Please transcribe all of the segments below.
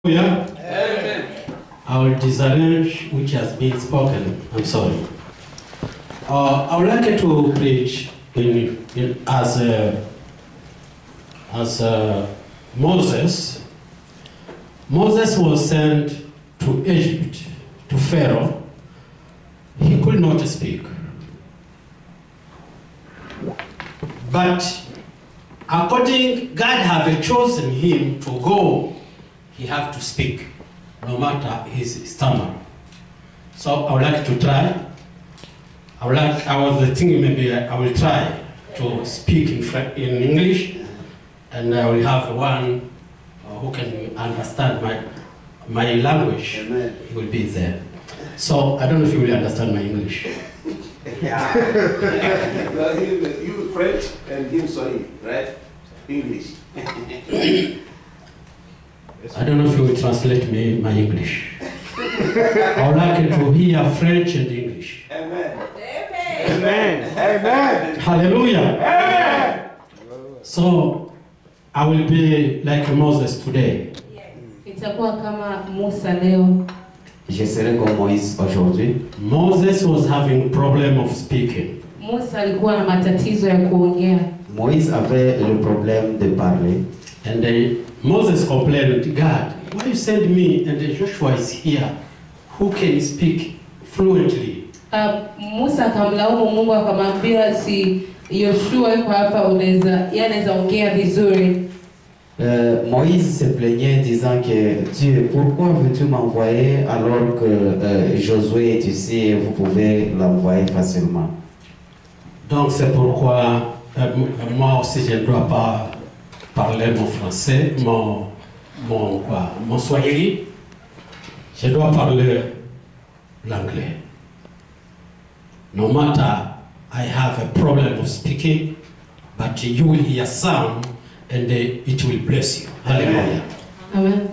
Yeah. Amen. I will disarrange which has been spoken. I'm sorry. I would like to preach as Moses. Moses was sent to Egypt, to Pharaoh. He could not speak. But according, God had chosen him to go, he had to speak, no matter his stammer. So I would like to try. I was thinking maybe I will try to speak in English, and I will have one who can understand my language. Amen. He will be there. So I don't know if you will understand my English. Yeah. Well, you French and him Swahili, right? English. I don't know if you will translate my English. I would like to hear French and English. Amen. Amen. Amen. Hallelujah. Amen. So I will be like Moses today. Itakuwa kama Musa leo. Je serai comme Moïse aujourd'hui. Moses was having problem of speaking. Musa alikuwa na matatizo ya kuongea. Moïse avait le problème de parler. And Moses complained to God, why you send me and Joshua is here, who can speak fluently? Musa akamlaumu Mungu akamwambia si Yoshua yuko hapa anaweza ongea vizuri. Moïse se plaignait disant que Dieu, pourquoi veux-tu m'envoyer alors que Josué est ici et vous pouvez l'envoyer facilement? Donc c'est pourquoi moi aussi je ne dois pas parler mon français, mon swahili. Je dois parler l'anglais. No matter I have a problem of speaking, but you will hear sound and it will bless you. Hallelujah. Amen.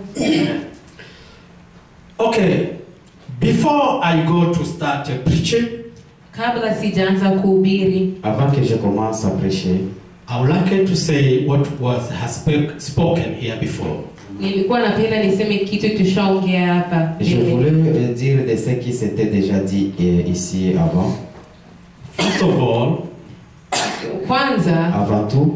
Okay, before I go to start preaching, Kabla sijaanza kuhubiri, Avant que je commence à prêcher, I would like to say what has spoken here before. nilikuwa napenda niseme kitu tushaongea hapa. je voulais dire de ce qui s'était déjà dit ici avant. First of all, Kwanza, Avant tout,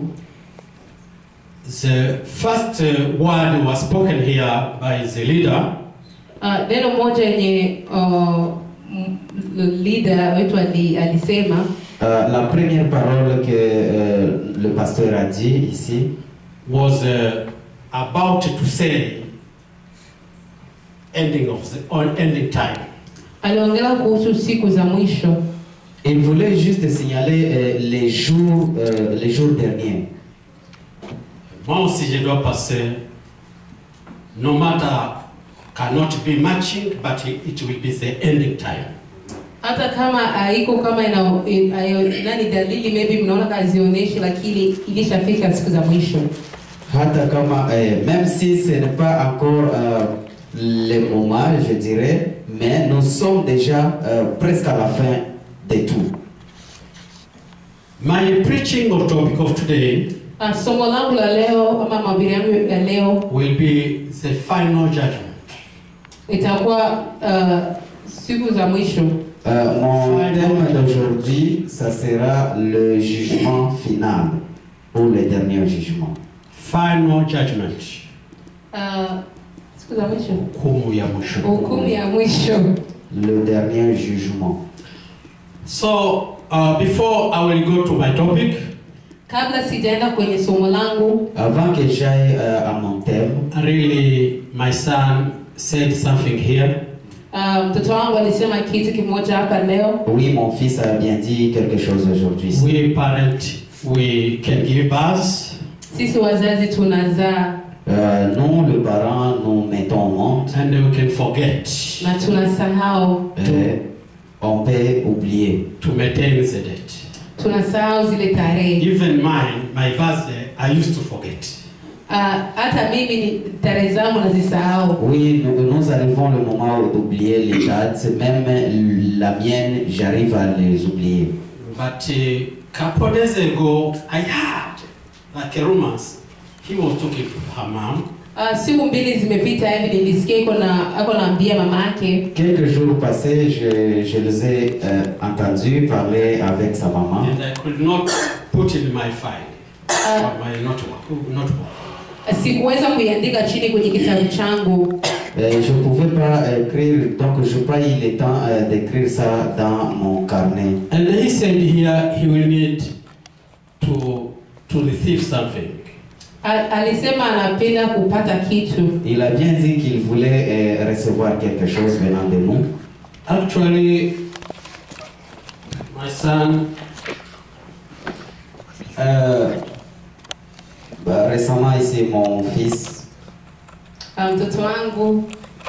the first word was spoken here by the leader. neno moja yenye leader wetu alisema, la première parole que le pasteur a dit ici was about to say ending time. aliongelea kuhusu siku za mwisho. il voulait juste signaler les jours derniers. Moi aussi je dois passer, no matter cannot be matching, but it will be the ending time. Hata kama haiko kama nani dalili maybe mnaona kazionyeshi, lakini ilishafika siku za mwisho. Hata kama même si ce n'est pas encore le moment, je dirais, mais nous sommes déjà presque à la fin de tout. My preaching or topic of today Somo langu la leo ama mahubiri yangu ya leo will be the final judgment. itakuwa siku za mwisho. Mon thème d'aujourd'hui, ça sera le jugement final ou le dernier jugement. Final judgment. Siku za mwisho. Hukumu ya mwisho. Hukumu ya mwisho. Le dernier jugement. So, before I will go to my topic, Kabla sijaenda kwenye somo langu, Avant que j'aille à mon thème, really my son said something here. mtoto wangu alisema kitu kimoja hapa leo. oui, mon fils a bien dit quelque chose aujourd'hui. We parents, we can give birth. Sisi wazazi tunazaa Nous, les parents, nous mettons au monde. And we can forget na tunasahau, On peut oublier. to maintain the date. tunasahau zile tarehe. Even my birthday, I used to forget. Hata mimi tarehe zangu nazisahau. Oui, nous arrivons le moment d'oublier les dates. Même la mienne, j'arrive à les oublier. But a couple days ago, I heard like a rumors. He was talking to her mom. Siku mbili zimepita hivi nilisikia ako naambia mama yake. Quelques jours passés, je les ai entendus parler avec sa maman. And I could not put in my file, or my notebook. Sikuweza kuiandika chini kwenye kitabu changu. Je ne pouvais pas écrire, donc je n'ai pas eu le temps d'écrire ça dans mon carnet. And he said here he will need to receive something. Alisema anapenda kupata kitu. Il a bien dit qu'il voulait recevoir quelque chose venant de nous. Actually, my son, Récemment ici, mon fils, Mtoto wangu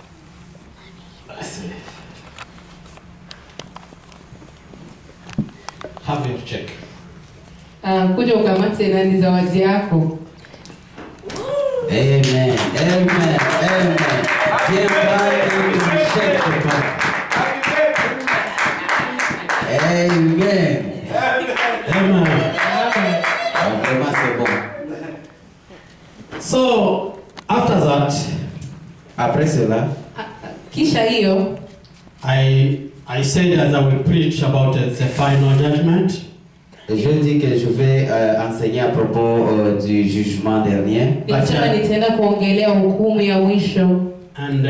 have your check. kuja ukamate nani zawadi yako. Amen, amen, amen. Viens prendre une chèque, papa. Amen. Amen. Vraiment, c'est bon. So, after that, Après cela, Kisha hiyo I said that I will preach about the final judgment. je dis que je vais enseigner à propos du jugement dernier. nilisema nitaenda kuongelea hukumu ya mwisho. And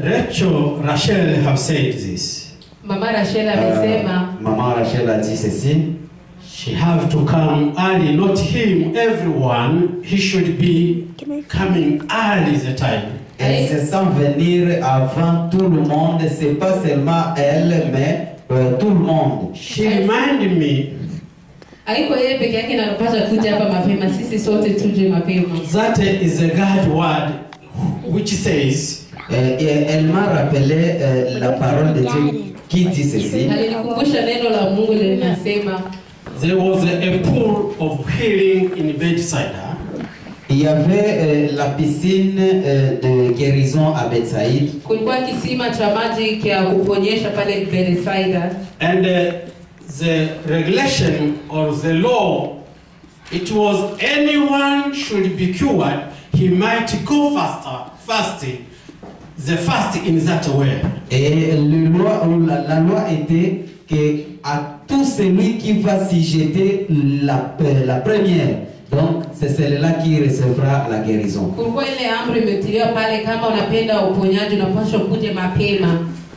Rachel have said this. Mama Rachel amesema Maman Rachel a dit ceci. She have to come early, not him, everyone. He should be coming early the time. Elle se sent venir avant tout le monde. C'est pas seulement elle, mais tout le monde. She reminded me haiko yeye peke yake anapaswa kuja hapa mapema, sisi sote tuje mapema. that is a God word which says, Elle m'a rappelé la parole de Dieu qui dit ceci. Alinikumbusha neno la Mungu linasema there was a pool of healing in Bethsaida. Il y avait la piscine de guérison à Bethsaïde. kulikuwa kisima cha maji kia kuponyesha pale Bethsaida. And the regulation or the law, it was anyone should be cured, he might go fasting, the fast in that way. Et la loi était que à tout celui qui va s'y jeter la première, donc c'est celle-là qui recevra la guérison. Kulikuwa ile amri imetiliwa pale, kama unapenda uponyaji unapaswa kuja mapema.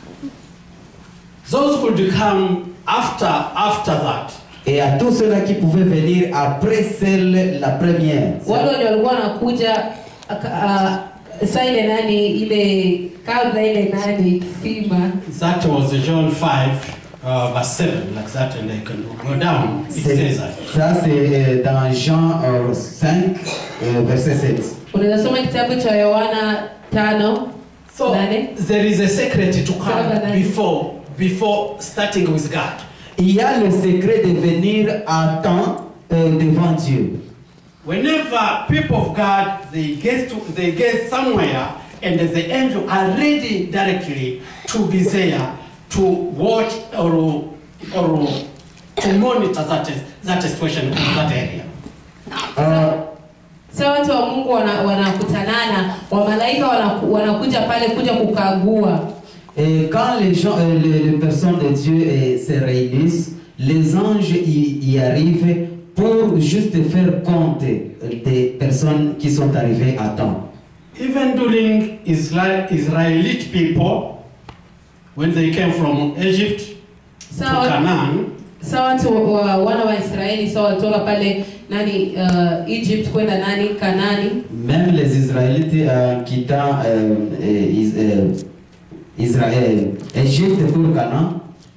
Those could come after that. Et à tous ceux-là qui pouvaient venir après celle la première. Wale wenye walikuwa wanakuja saa ile nani ile kabla ile nani kisima. That was John 5 verse 7, like that, and I can go down. It says that. Ça c'est dans Jean 5 verset 7. Unaweza soma kitabu cha Yohana 5. So Nane. there is a secret to Saba come nane. before starting with God. Il y a le secret de venir à temps devant Dieu. Whenever people of God they get somewhere and the angel are ready directly to be there to watch or to monitor that situation in that area. Sasa watu wa Mungu wanakutanana, wa malaika wanakuja pale kuja kukagua. Et quand les gens, les personnes de Dieu se réunissent, les anges y arrivent pour juste faire compte des personnes qui sont arrivées à temps. Even during Israelite people, when they came from Egypt to Canaan, Sasa watu wana wa Israeli sasa walitoka pale nani Egypt kwenda nani Kanani. Même les Israélites quittant Israël, Égypte pour Canaan,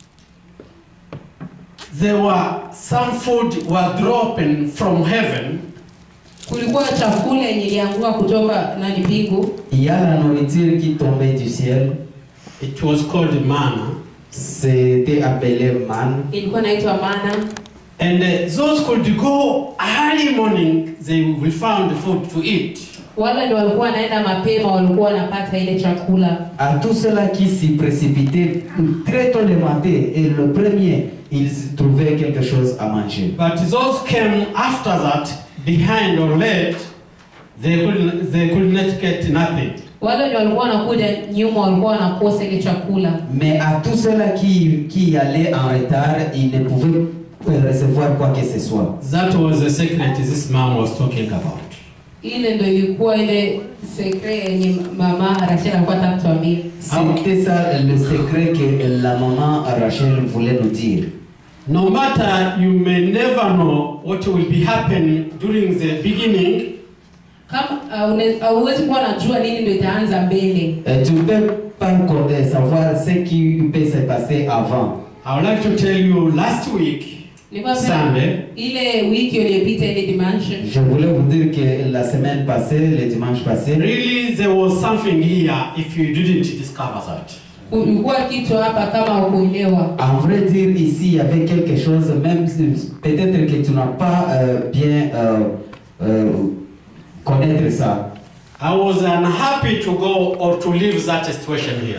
there were some food was dropping from heaven. Kulikuwa chakula yenye ilianguka kutoka nani mbingu. il y a la nourriture qui tombait du ciel. It was called manna. C'était appelé manne. Ilikuwa inaitwa mana. And those could go early morning, they will find food to eat. Wale ndio walikuwa wanaenda mapema, walikuwa wanapata ile chakula. À tous ceux-là qui s'y précipitaient très tôt le matin, et le premier, ils trouvaient quelque chose à manger. But those came after that, behind or late, they could not get nothing. Wale wenye walikuwa wanakuja nyuma walikuwa wanakosa ile chakula. Mais à tous ceux-là qui allaient en retard, ils ne pouvaient recevoir quoi que ce soit. That was the secret this man was talking about. Ile ndio ilikuwa ile secret yenye mama Rachel alikuwa anatuambia. C'était ça le secret que la maman Rachel voulait nous dire. No matter, you may never know what will be happening during the beginning. Kama hauwezi kuwa unajua nini ndio itaanza mbele. Tu ne peux pas savoir ce qui peut se passer avant. I would like to tell you last week, Sunday, ile wiki iliyopita ile dimanche. Je voulais vous dire que la semaine passée, le dimanche passé, really there was something here if you didn't discover that. Kulikuwa kitu hapa kama ukuelewa. En vrai dire, ici, il y avait quelque chose, même peut-être que tu n'as pas bien connaître ça. I was unhappy to go or to leave that situation here.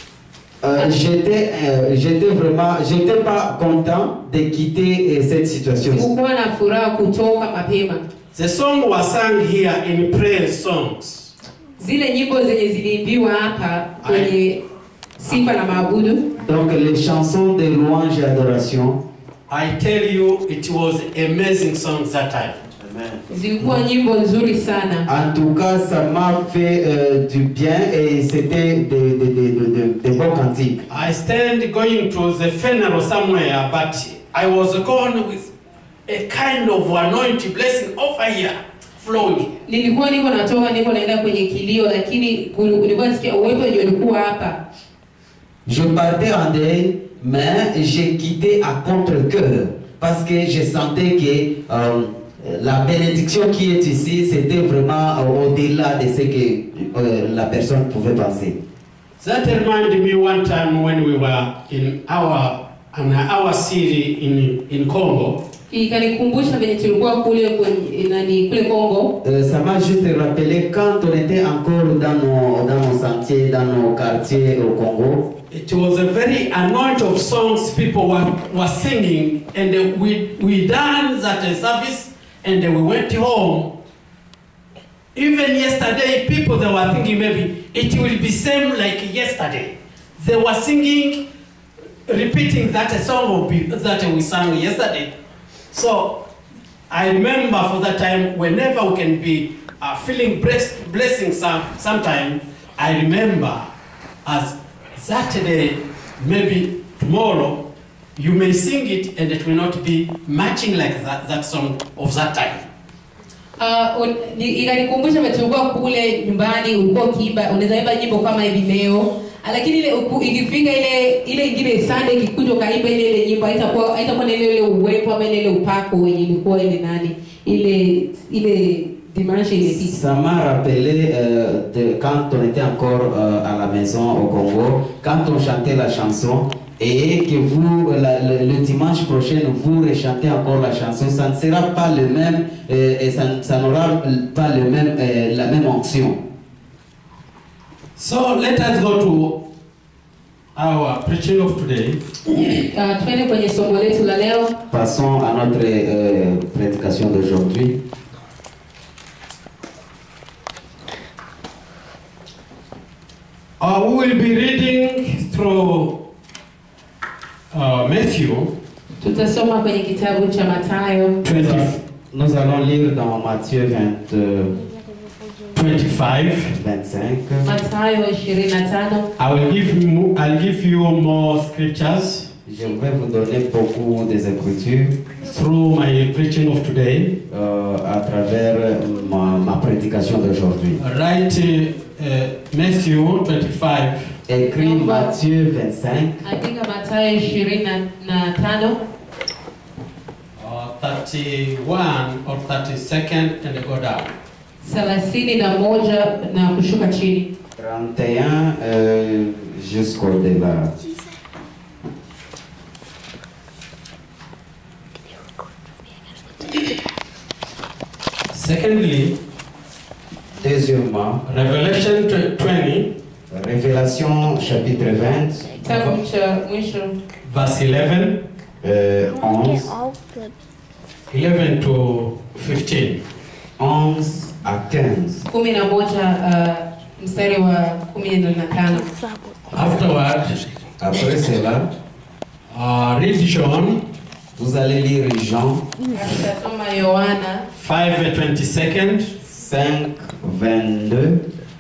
J'étais vraiment, j'étais pas content de quitter cette situation. Sikuwa na furaha kutoka mapema. The song was sung here in praise songs. Zile nyimbo zenye ziliimbiwa hapa kwenye sifa na maabudu. Donc les chansons de louange et adoration. I tell you, it was amazing songs that time. Zilikuwa nyimbo nzuri sana. En tout cas, ça m'a fait du bien et c'était de bons cantiques. I stand going to the funeral somewhere, but I was gone with a kind of anointing blessing over here flowing. Nilikuwa niko naenda kwenye kilio, lakini nilikuwa nasikia uwepo ndio ulikuwa hapa. Je partais en deuil, mais j'ai quitté à contre-cœur parce que je sentais que la bénédiction qui est ici, c'était vraiment au-delà de ce que la personne pouvait penser. That reminded me one time when we were in our city in Congo. Ikanikumbusha venye tulikuwa kule kule Congo. Ça m'a juste rappelé quand on était encore dans nos sentiers, dans nos quartiers au Congo. It was a very anointed of songs people were singing, and we danced at a service. And we went home. Even yesterday, people they were thinking maybe it will be same like yesterday. They were singing, repeating that song that we sang yesterday. So I remember for that time, whenever we can be feeling blessing sometime, I remember as Saturday, maybe tomorrow, you may sing it and it will not be matching like that song of that time. Ikanikumbusha tulikuwa kule nyumbani, ulikuwa ukiimba, unaweza imba nyimbo kama hivi leo, lakini ile ikifika ile ingine Sunday ikikuja kaimba ile nyimbo haitakuwa ile uwepo ama ile upako wenye ilikuwa ile nani ile dimanche ilipita. Ça m'a rappelé quand on était encore à la maison au Congo, quand on chantait la chanson. Et que vous, le dimanche prochain, vous rechantez encore la chanson, ça ne sera pas le même et ça n'aura pas la même onction. So let us go to our preaching of today. Twende kwenye somo letu la leo. Passons à notre prédication d'aujourd'hui. We will be reading through Matthew. Tutasoma kwenye kitabu cha Mathayo. Nous allons lire dans Matthieu 25. Mathayo 25. I'll give you more scriptures. Je vais vous donner beaucoup des écritures through my preaching of today. À travers ma prédication d'aujourd'hui. Write Matthew 25. Écrit Matthieu 25. Andika Mathayo 25. 31 or 32nd and go down. 31 na kushuka chini. 31 jusqu'au delà. Secondly, deuxièmement, Revelation 20. Révélation chapitre 20. Verse 11. 11. 11 to 15. 11 à 15. 11 mstari wa 15. Afterward, Après cela, read John vous allez lire Jean Tutasoma Yohana 5:22 5:22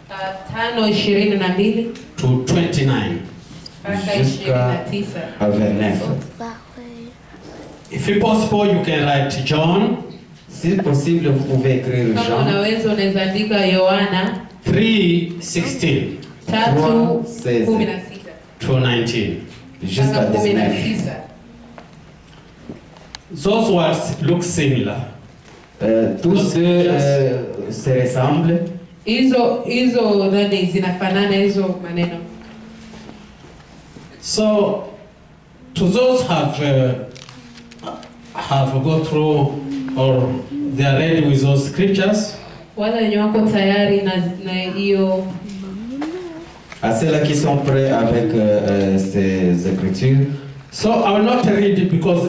5:22 to 29. mpaka jusqu'à 29. 29. If it's possible, you can write John Si possible, vous pouvez écrire Kama Jean unaweza andika Yohana 3:16 3:16 to 19. jusqu'à mpaka 19. 19. Those words look similar. Tous deux se ressemblent. Hizo nani zinafanana hizo maneno. So, to those have go through or they are ready with those scriptures, Wale wenye wako tayari na hiyo À ceux-là qui sont prêts avec ces écritures, so I will not read it because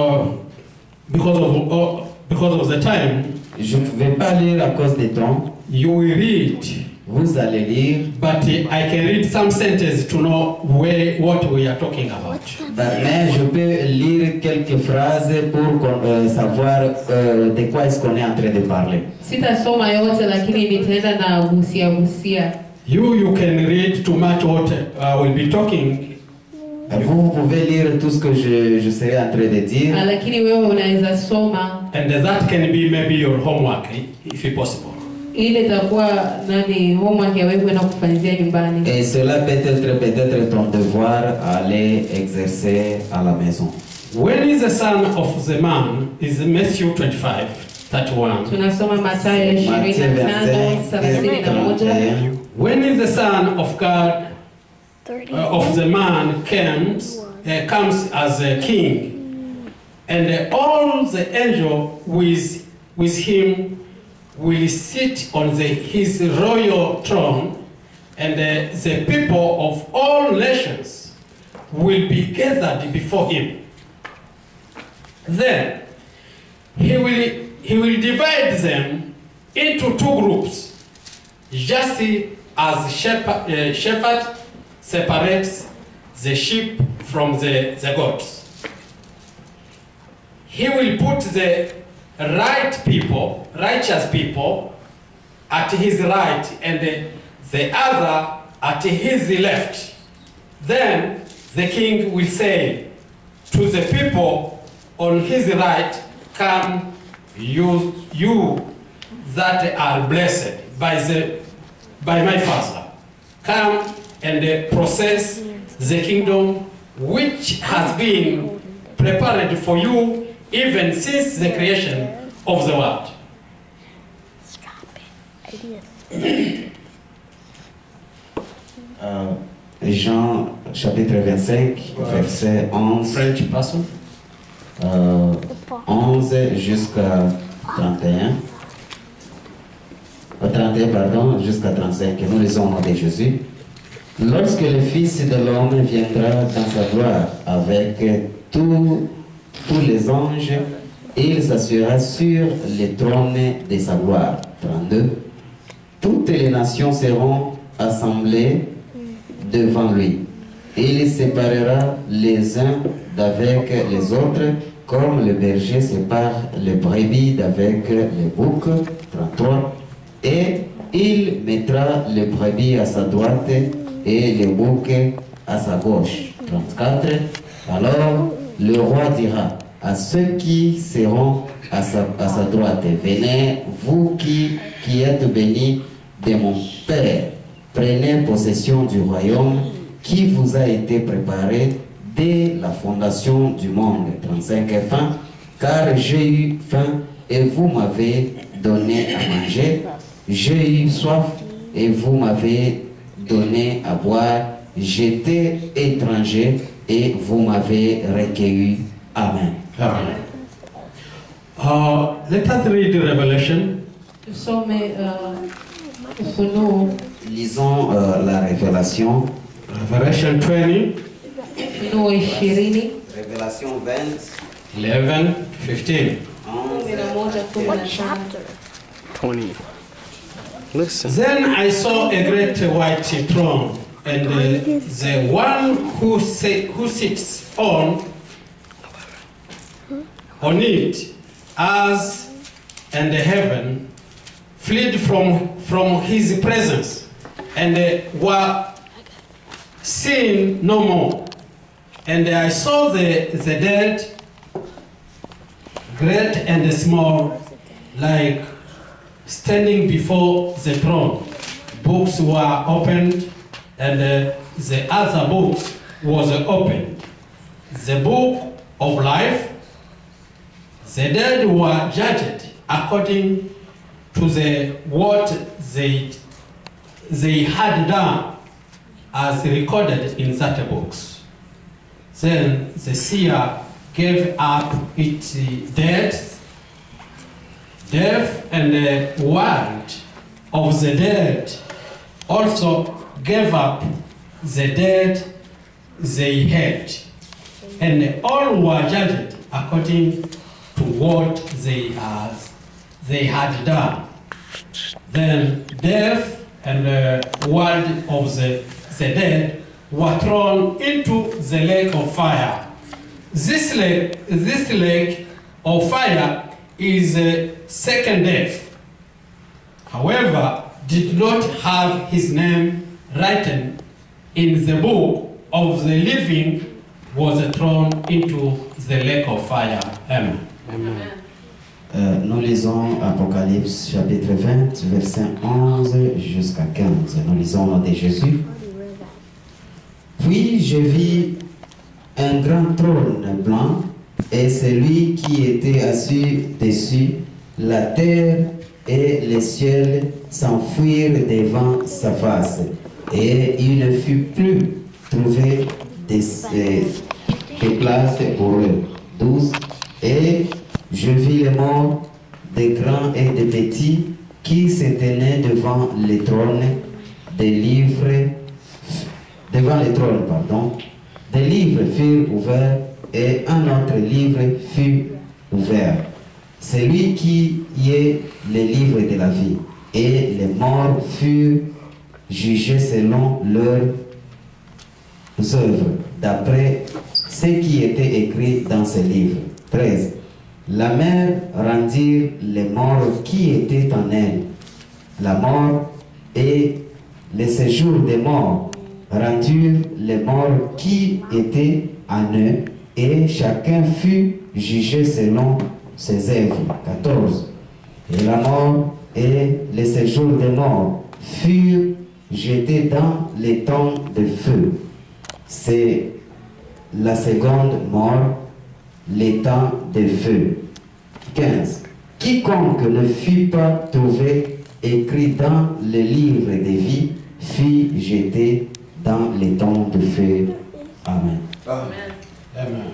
of the time. je ne vais pas lire à cause du temps. You will read, Vous allez lire, but I can read some sentence to know what we are talking about. mais je peux lire quelques phrases pour savoir de quoi est-ce qu'on est en train de parler. sitasoma yote lakini nitaenda na gusia. You can read to match what I will be talking. Vous pouvez lire tout ce que je serai en train de dire. Lakini wewe unaweza soma And that can be maybe your homework, if it's possible. ile itakuwa nani homework ya wewe kwenda kufanyia nyumbani. Et cela peut être ton devoir à aller exercer à la maison. When is the son of the man is Matthew 25:31. Tunasoma Mathayo 25:31. When is the son of God of the man comes as a king, and all the angels with him will sit on his royal throne, and the people of all nations will be gathered before him. Then he will divide them into two groups, just as shepherd separates the sheep from the goats. He will put the righteous people at his right and the other at his left. Then the king will say to the people on his right, "Come, you that are blessed by my Father. Come and possess the kingdom which has been prepared for you even since the creation of the world." Jean chapitre 25, verset 11. French person. 11 jusqu'à 31. 31, pardon, jusqu'à 35. Nous lisons au nom de Jésus. Lorsque le Fils de l'homme viendra dans sa gloire avec tous les anges, il s'assurera sur les trônes de sa gloire. 32. Toutes les nations seront assemblées devant lui. Il séparera les uns d'avec les autres, comme le berger sépare les brebis d'avec les boucs. 33. Et il mettra les brebis à sa droite et les boucs à sa gauche. 34. Alors le roi dira à ceux qui seront à sa droite, venez, vous qui êtes bénis de mon Père, prenez possession du royaume qui vous a été préparé dès la fondation du monde. 35 et fin. Car j'ai eu faim et vous m'avez donné à manger. J'ai eu soif et vous m'avez donné à boire. J'étais étranger et vous m'avez recueilli. Amen. Amen. Let us read the Revelation. Tusome Ufunuo. Lisons la révélation. Revelation 20, Ufunuo 20. Révélation 20. 11, 15. 11:15. 20. Listen. Then I saw a great white throne, and the one who sits on it, as and heaven, fled from his presence, and were seen no more. And I saw the dead, great and small, like standing before the throne. Books were opened, and the other books was opened. The book of life. The dead were judged according to what they had done, as recorded in that books. Then the seer gave up its death, and the word of the dead also gave up the dead they had, and all were judged according to what they had done. Then death and the world of the dead were thrown into the lake of fire. This lake of fire is the second death. However, did not have his name written in the book of the living, was thrown into the lake of fire. Amen. Nous lisons Apocalypse chapitre 20, verset 11 jusqu'à 15. Nous lisons au nom de Jésus. Puis je vis un grand trône blanc et celui qui était assis dessus. La terre et le ciel s'enfuirent devant sa face, et il ne fut plus trouvé de place pour eux. 12. Et je vis les morts, des grands et des petits, qui se tenaient devant les trônes, des livres furent ouverts, et un autre livre fut ouvert. Celui qui est le livre de la vie, et les morts furent jugés selon leurs œuvres, d'après ce qui était écrit dans ce livre. 13. La mer rendit les morts qui étaient en elle. La mort et le séjour des morts rendurent les morts qui étaient en eux, et chacun fut jugé selon ses œuvres. 14. Et la mort et le séjour des morts furent jetés dans les temps de feu. C'est la seconde mort, les temps de feu. 15. Quiconque ne fut pas trouvé écrit dans le livre de vie fut jeté dans les temps de feu. Amen. Amen.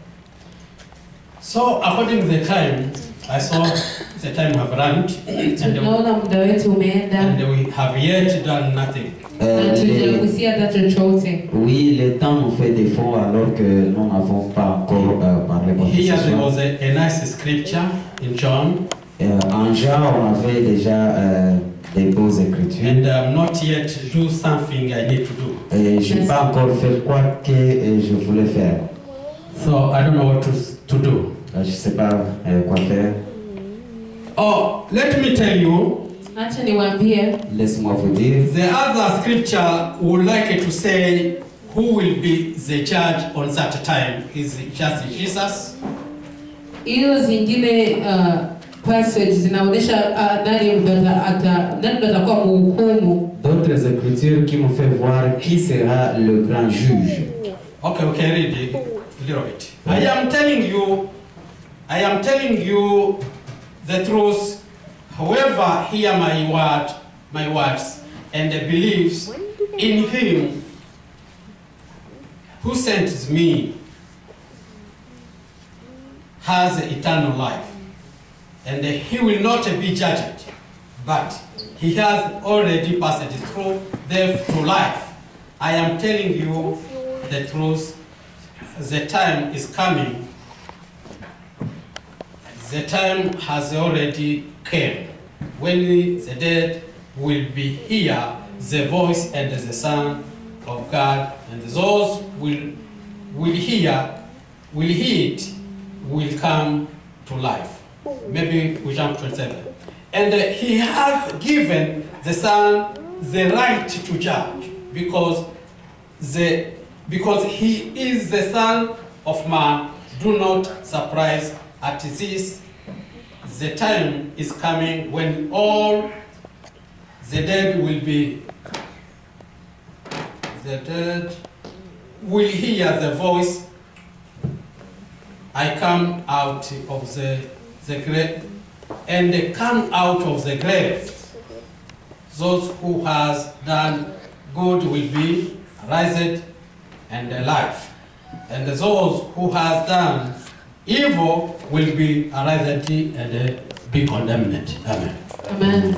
So according to the time, I saw the time have run, Tunaona muda wetu umeenda and we have yet done nothing. na tujagusia hata chochote. Oui, le temps nous fait défaut alors que nous n'avons pas encore parlé pour Here ce there soir. was a nice scripture in John, En Jean, on avait déjà des beaux écritures. and not yet do something I need to do. Et je n'ai pas encore fait quoi que je voulais faire. So I don't know what to do. Je ne sais pas quoi faire. Oh, let me tell you, Acha niwaambie, Laisse-moi vous dire. the other scripture would like to say who will be the judge on that time. Is it just Jesus? hizo zingine passage zinaonyesha nani ndo atakuwa mhukumu. D'autres écritures qui m'ont fait voir qui sera le grand juge. Okay, okay, read it a little bit. I am telling you the truth. Whoever hear my words, and believes in him who sent me has eternal life, and he will not be judged, but he has already passed through death to life. I am telling you the truth. The time is coming. The time has already came when the dead will be hear the voice and the Son of God, and those will hear it, will come to life. Maybe we jump to 27. And he has given the Son the right to judge, because he is the Son of Man. Do not surprise at this. The time is coming when all the dead will hear the voice. I come out of the grave, and they come out of the grave. Those who has done good will be raised and alive, and those who has done evil will be arrested and be condemned. Amen. Amen.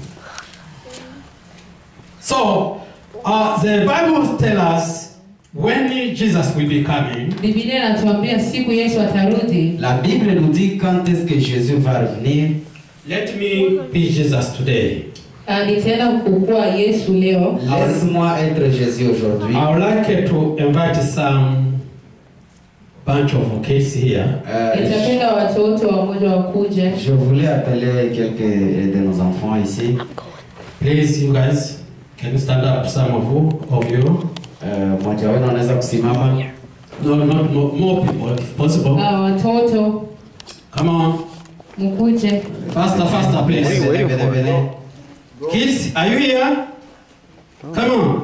So, the Bible tells us when Jesus will be coming. Biblia inatuambia siku Yesu atarudi. La Bible nous dit quand est-ce que Jésus va revenir. Let me be Jesus today. Nitaenda kukua Yesu leo. Laisse-moi être Jésus aujourd'hui. I would like to invite some bunch of kids here. Nitapenda watoto wamoja wakuje. Je voulais appeler quelques de nos enfants ici. Please, you guys, can you stand up, some of you? Mmoja wenu anaweza kusimama. No, not more people, if possible. Watoto Come on. mkuje. Faster, please. Venez. Kids, are you here? Come on.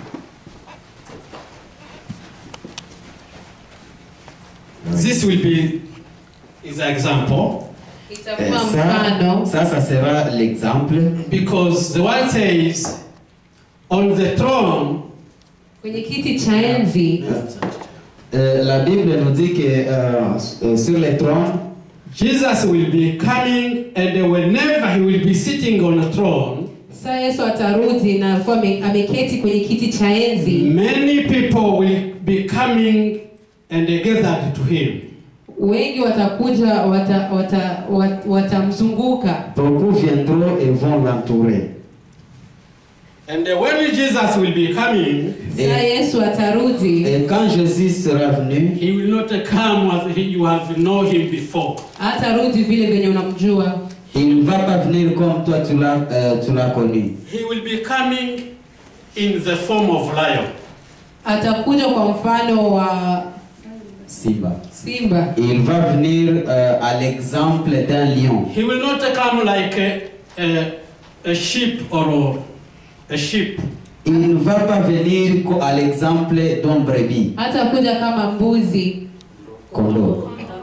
This will be is an example, Itakuwa mfano. Ça sera l'exemple. because the word says, on the throne, Kwenye kiti cha enzi La Bible nous dit que sur le trône, Jesus will be coming, and whenever he will be sitting on a throne, saa Yesu atarudi na alikuwa ameketi kwenye kiti cha enzi. many people will be coming and gathered to him. Wengi watakuja watamzunguka. beaucoup viendront et vont l'entourer. And when Jesus will be coming, Saa Yesu atarudi. Et quand Jésus sera venu, he will not come as you have known him before. Hatarudi vile venye unamjua. il ne va pas venir comme toi tu l'as connu. He will be coming in the form of lion. Atakuja kwa mfano wa Simba. simba. Il va venir à l'exemple d'un lion. He will not come like a sheep or a sheep. Il ne va pas venir à l'exemple d'un brebis. Hatakuja kama mbuzi. Kondoo.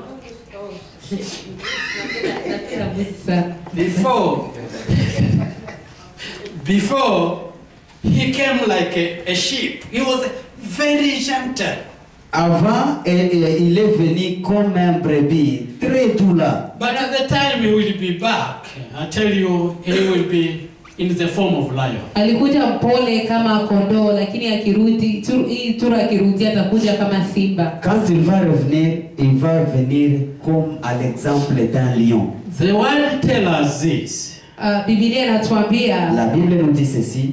Before he came like a sheep. He was very gentle. Avant, il est venu comme un brebis, très doux là. But at the time he will be back, I tell you, he will be in the form of lion. Alikuja mpole kama kondoo, lakini akirudi akirudi atakuja kama simba. Quand il va revenir, il va venir comme à l'exemple d'un lion. The word tells us this. Biblia inatuambia La Bible nous dit ceci.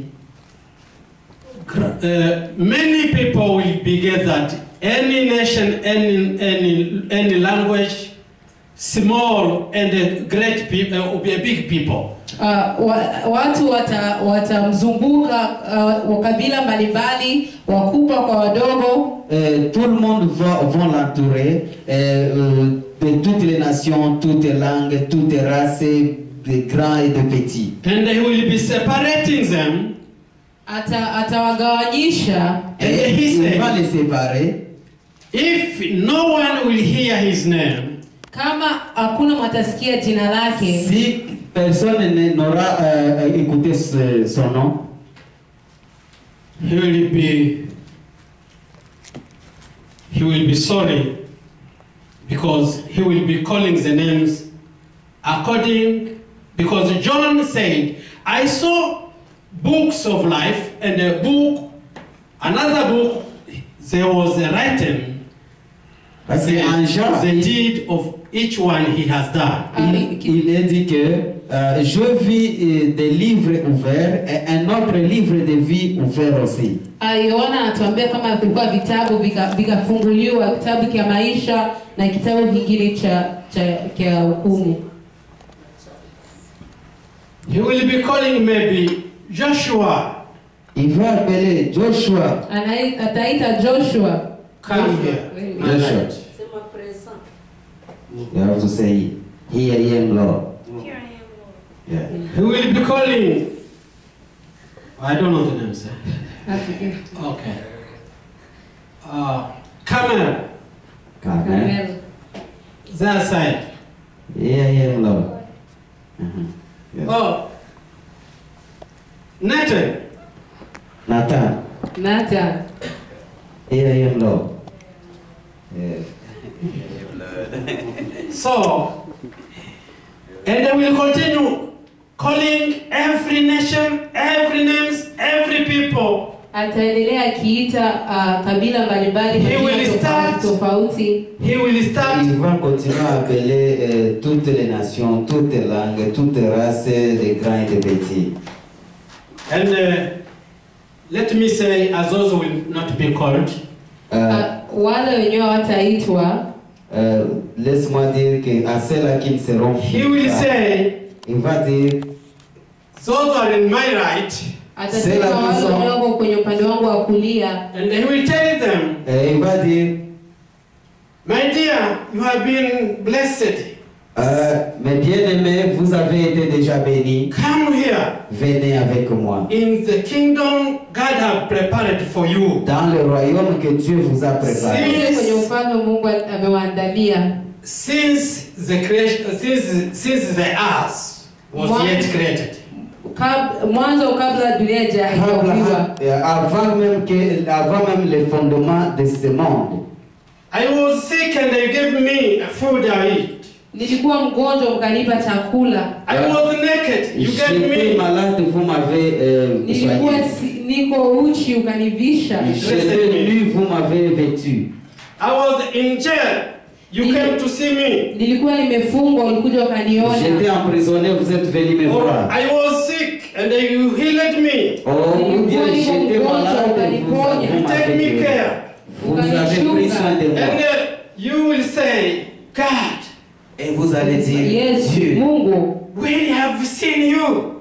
Many people will be gathered, any nation, any language, small and great people, will be big people. Watu watamzunguka wa kabila mbalimbali, wakubwa kwa wadogo. Tout le monde vont l'entourer, de toutes les nations, toutes les langues, toutes les races, de grands et de petits. And he will be separating them. Atawagawanyisha. Et il va les séparer. If no one will hear his name, Kama hakuna matasikia jina lake, si personne n'aura écouté son nom, he will be sorry, because he will be calling the names because John said, I saw books of life, and another book, there was written parce qu'en Jean, the deed of each one he has done. il est dit que Je vis des livres ouverts et un autre livre de vie ouvert aussi. Yohana anatuambia kama kulikuwa vitabu vikafunguliwa, kitabu cha maisha na kitabu kingine cha hukumu. He will be calling maybe Joshua. Il va appeler Joshua. Ataita Joshua. Come here. Joshua. You have to say, here I am, Lord. Here I am, Lord. Yeah. He will be calling. I don't know the names. Okay. Okay. Camel. Amen. That side. Here I am, Lord. Yes. Oh. Nathan. Nathan. Nathan. Here I am, Lord. Yes. So, and they will continue calling every nation, every names, every people. Ataendelea akiita kabila mbalimbali He will start. tofauti. He will start. Il va continuer à appeler toutes les nations, toutes les langues, toutes les races, les grands et les petits. And let me say, as those who will not be called, Wale wenyewe wataitwa. Laisse-moi dire qu'à ceux-là qui ne seront he will say, il va dire, those are in my right, Atasema wale wako kwenye upande wangu wa kulia. and he will tell them, il va dire, my dear, you have been blessed. mes bien-aimés, vous avez été déjà bénis. Come here. Venez avec moi. In the kingdom God has prepared for you. Dans le royaume que Dieu vous a préparé. Kwenye ufalme Mungu amewaandalia. Since the creation, since the earth was yet created. Mwanzo kabla dunia haijaumbwa. Avant même le fondement de ce monde. I was sick and they gave me food I eat. Nilikuwa mgonjwa mkanipa chakula. I was naked, you gave me. J'étais malade, vous m'avez Nilikuwa niko uchi ukanivisha. J'étais nu, vous m'avez vêtu. I was in jail. You came to see me. Nilikuwa nimefungwa, ulikuja ukaniona. J'étais emprisonné, vous êtes venu me voir. I was sick and you healed me. Oh, bien, j'étais malade, vous Take me care. Vous avez pris soin de moi. And you will say, God. Et vous allez dire, Yes, Dieu, Mungu, we have seen you.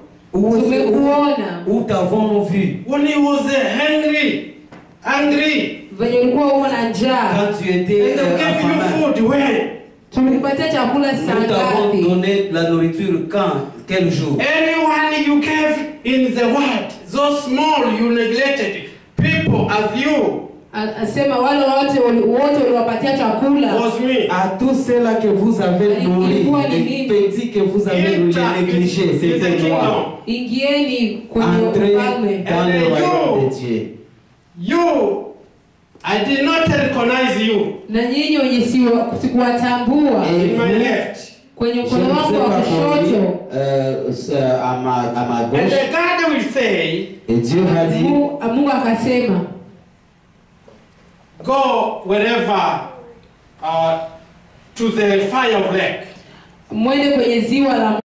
Où t'avons-nous vu? When he was hungry. Venye ulikuwa uko na njaa. Quand tu étais And they gave you food when? Tulikupatia chakula saa nous t'avons ngapi? donné la nourriture quand? Quel jour? Anyone you gave in the world, those small you neglected, people as you, Asema wale wote waliwapatia chakula. was me. À tous ceux-là que vous avez nourris, Ilikuwa ni les nini? petits que vous avez négligés, c'était moi. Ingieni kwenye Entrez ufalme. dans le royaume de Dieu. You, I did not recognize you. Na nyinyi wenye sikuwatambua In my left. kwenye Je ne mkono vous wangu ai wa pas kushoto. connu à ma And gauche. the God will say, Et Dieu va dire, Mungu akasema, go wherever to the fire of lake. mwende kwenye ziwa la